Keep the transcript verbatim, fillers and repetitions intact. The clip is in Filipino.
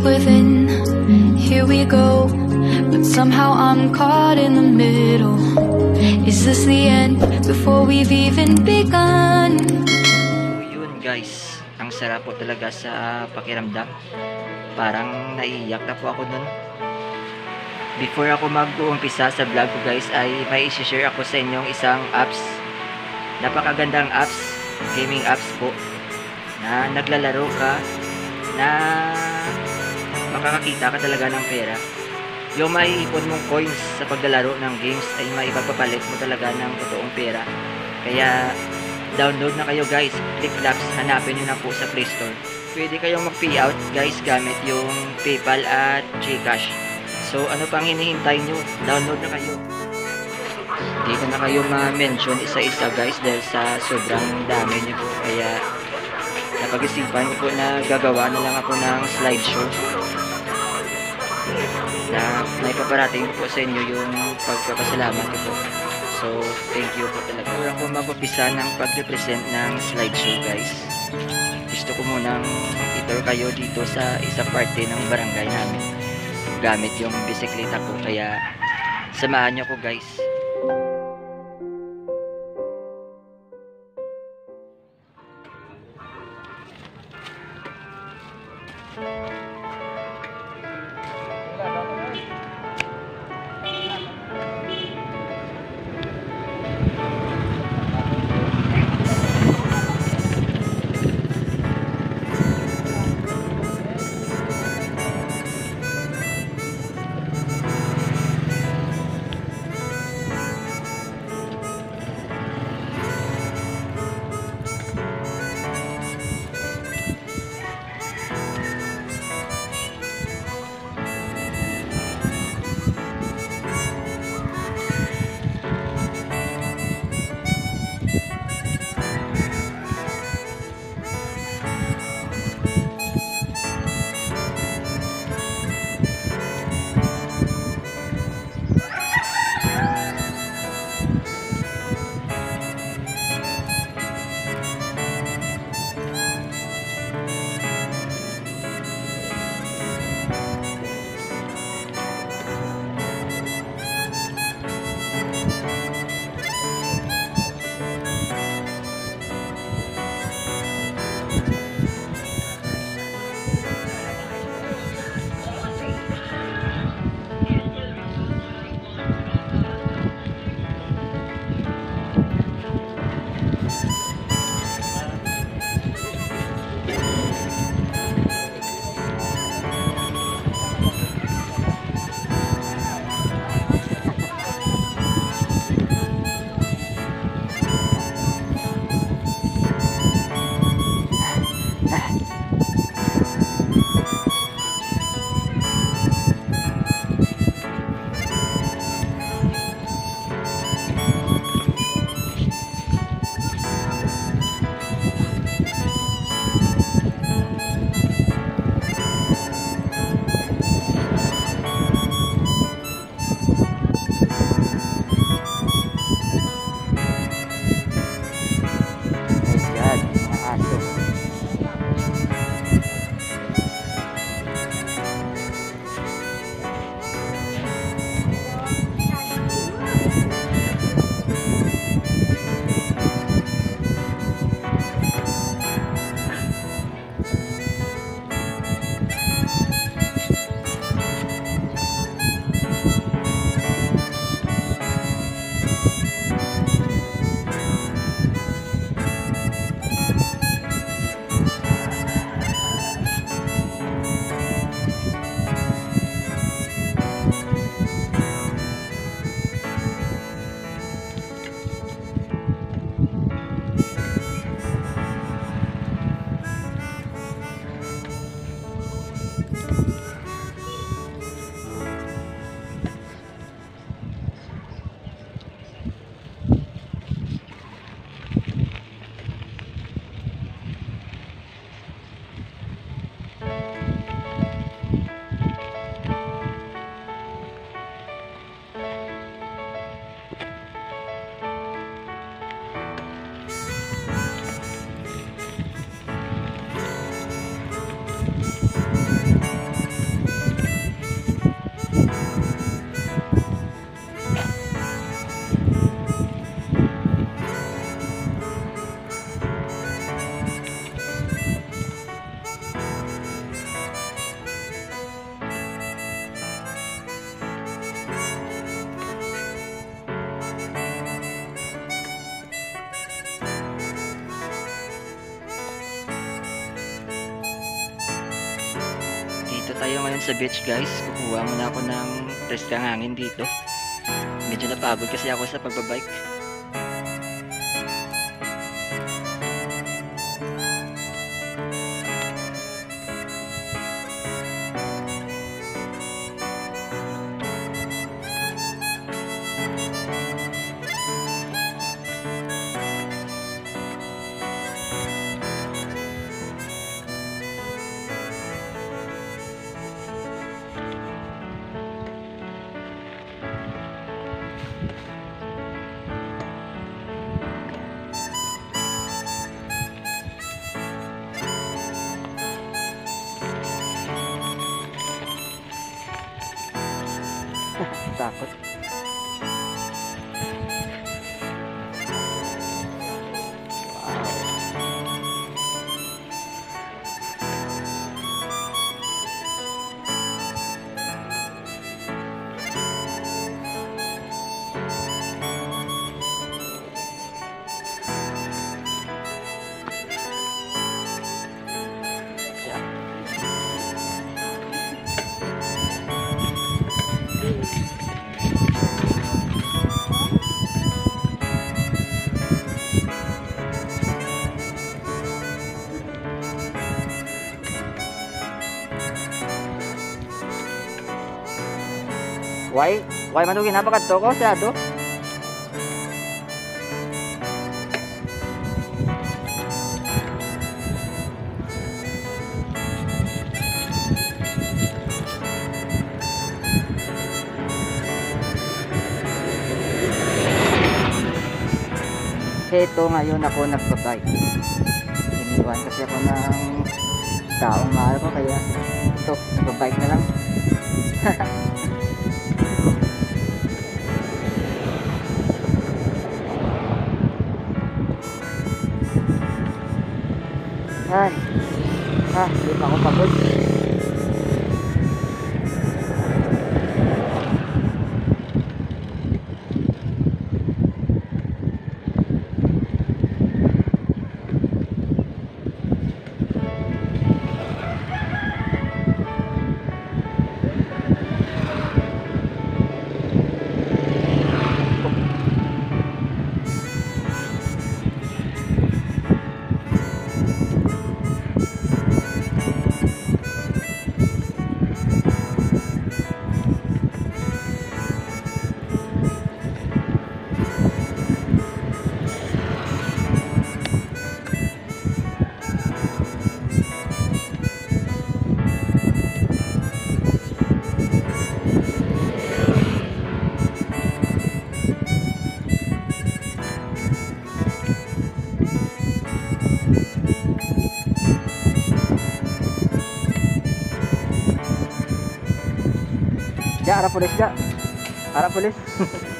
within. Here we go, but somehow I'm caught in the middle. Is this the end before we've even begun? So yun guys, ang sarap po talaga sa pakiramdam. Parang naiiyak na po ako nun. Before ako mag-uumpisa sa vlog ko guys, ay may i-share ako sa inyong isang apps. Napakagandang apps, gaming apps po, na naglalaro ka, na makakakita ka talaga ng pera. Yung maiipon mong coins sa paglalaro ng games ay maipagpapalit mo talaga ng totoong pera. Kaya download na kayo guys, ClickLabs, hanapin nyo na po sa Play Store. Pwede kayong mag-payout guys gamit yung PayPal at GCash. So ano pang hinihintay nyo? Download na kayo. Hindi ko na kayo ma-mention isa-isa guys dahil sa sobrang dami nyo po. Kaya napag-isipan ko po na gagawa na lang ako ng slideshow na naipaparating ko po sa inyo yung pagpapasalamat ko po. So thank you po talaga. Kung ako mag-upisa ng pag-represent ng slideshow guys, gusto ko munang itour kayo dito sa isang parte ng barangay namin gamit yung bisikleta ko, kaya samahan nyo ko guys. Dito tayo ngayon sa beach guys. Kukuha muna ako ng preskang hangin dito. Medyo napagod kasi ako sa pagbabike. Takot. Why? Why man ginapakad to ko sa ato? Ito ngayon ako nagbabike. Iniwan kasi ako ng taong mahal ko kaya ito, nagbabike na lang. Ay, ah, hindi pa ako pagod. Ja, arah pulis ja. Arah pulis.